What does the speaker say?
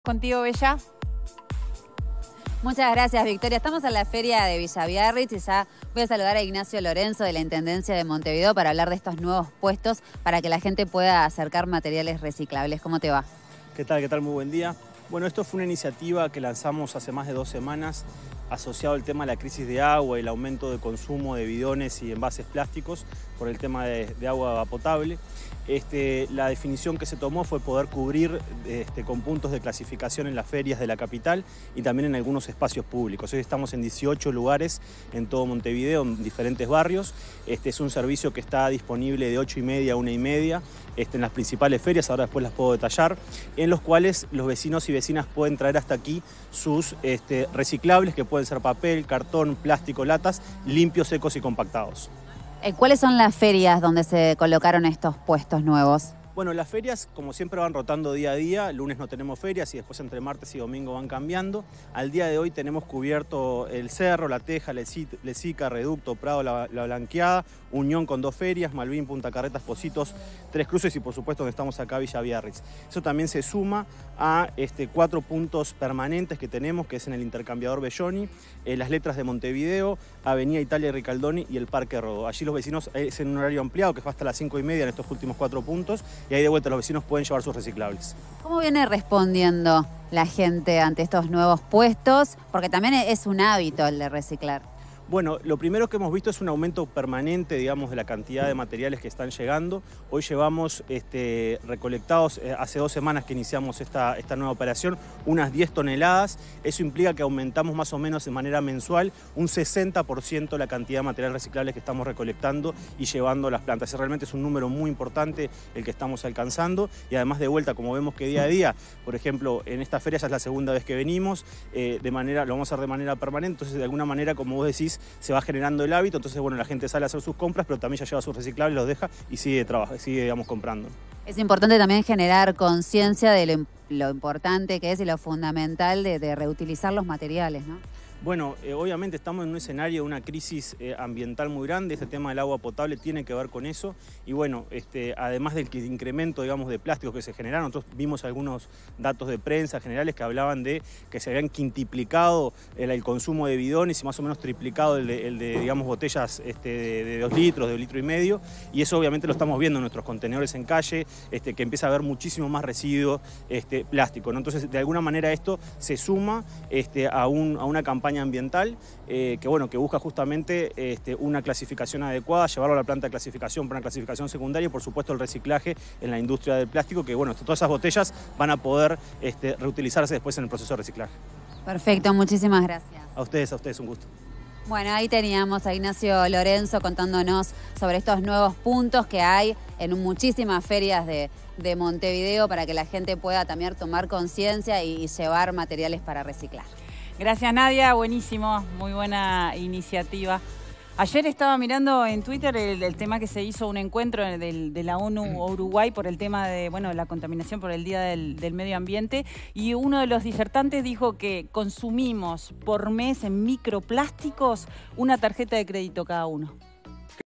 Contigo, Bella. Muchas gracias, Victoria. Estamos en la feria de Villa Biarritz y ya voy a saludar a Ignacio Lorenzo de la Intendencia de Montevideo para hablar de estos nuevos puestos para que la gente pueda acercar materiales reciclables. ¿Cómo te va? ¿Qué tal? ¿Qué tal? Muy buen día. Bueno, esto fue una iniciativa que lanzamos hace más de 2 semanas asociado al tema de la crisis de agua y el aumento de consumo de bidones y envases plásticos por el tema de agua potable. La definición que se tomó fue poder cubrir con puntos de clasificación en las ferias de la capital y también en algunos espacios públicos. Hoy estamos en 18 lugares en todo Montevideo, en diferentes barrios. Es un servicio que está disponible de 8:30 a 1:30 en las principales ferias, ahora después las puedo detallar, en los cuales los vecinos y vecinas pueden traer hasta aquí sus reciclables, que pueden ser papel, cartón, plástico, latas, limpios, secos y compactados. ¿Cuáles son las ferias donde se colocaron estos puestos nuevos? Bueno, las ferias, como siempre, van rotando día a día. El lunes no tenemos ferias y después entre martes y domingo van cambiando. Al día de hoy tenemos cubierto el Cerro, La Teja, Lesica, Reducto, Prado, La Blanqueada, Unión con 2 ferias, Malvin, Punta Carretas, Positos, 3 Cruces y por supuesto donde estamos acá, Villa Biarritz. Eso también se suma a 4 puntos permanentes que tenemos, que es en el Intercambiador Belloni, las Letras de Montevideo, Avenida Italia y Ricaldoni y el Parque Rodó. Allí los vecinos, es en un horario ampliado que va hasta las 5:30 en estos últimos 4 puntos. Y ahí de vuelta los vecinos pueden llevar sus reciclables. ¿Cómo viene respondiendo la gente ante estos nuevos puestos? Porque también es un hábito el de reciclar. Bueno, lo primero que hemos visto es un aumento permanente, digamos, de la cantidad de materiales que están llegando. Hoy llevamos recolectados, hace 2 semanas que iniciamos esta nueva operación, unas 10 toneladas. Eso implica que aumentamos más o menos de manera mensual un 60% la cantidad de material reciclable que estamos recolectando y llevando a las plantas. Realmente es un número muy importante el que estamos alcanzando y además de vuelta, como vemos que día a día, por ejemplo, en esta feria ya es la segunda vez que venimos, lo vamos a hacer de manera permanente, entonces de alguna manera, como vos decís, se va generando el hábito, entonces bueno, la gente sale a hacer sus compras, pero también ya lleva sus reciclables, los deja y sigue digamos, comprando. Es importante también generar conciencia de lo importante que es y lo fundamental de reutilizar los materiales, ¿no? Bueno, obviamente estamos en un escenario de una crisis ambiental muy grande. Este tema del agua potable tiene que ver con eso. Y bueno, además del incremento, digamos, de plásticos que se generaron, nosotros vimos algunos datos de prensa generales que hablaban de que se habían quintuplicado el consumo de bidones y más o menos triplicado el de digamos, botellas de 2 litros, de 1,5 litros. Y eso obviamente lo estamos viendo en nuestros contenedores en calle, que empieza a haber muchísimo más residuo plástico, ¿no? Entonces, de alguna manera esto se suma a una campaña ambiental que busca justamente una clasificación adecuada, llevarlo a la planta de clasificación para una clasificación secundaria y por supuesto el reciclaje en la industria del plástico, que bueno, todas esas botellas van a poder reutilizarse después en el proceso de reciclaje. Perfecto, muchísimas gracias. A ustedes, un gusto. Bueno, ahí teníamos a Ignacio Lorenzo contándonos sobre estos nuevos puntos que hay en muchísimas ferias de Montevideo para que la gente pueda también tomar conciencia y llevar materiales para reciclar. Gracias, Nadia. Buenísimo. Muy buena iniciativa. Ayer estaba mirando en Twitter el tema que se hizo un encuentro de la ONU Uruguay por el tema de la contaminación por el Día del Medio Ambiente y uno de los disertantes dijo que consumimos por mes en microplásticos una tarjeta de crédito cada uno.